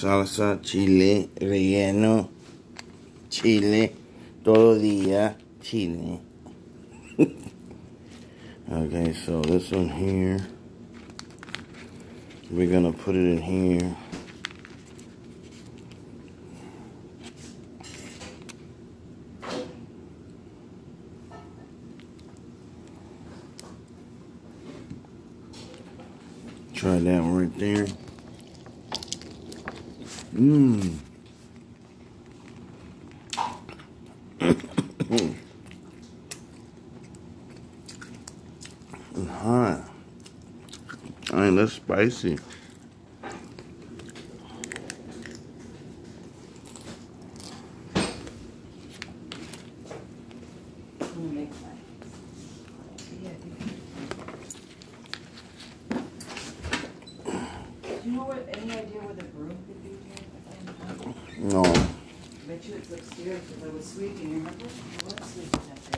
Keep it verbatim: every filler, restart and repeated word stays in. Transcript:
salsa, chile, relleno, chile, todo día, chile. Okay, so this one here, we're gonna put it in here. Try that one right there. Mmm. It's hot. I mean, that's spicy. Do you know what, any idea where the broom could be here? No. I bet you it's upstairs because I was sweeping. Remember? I was sweeping up there.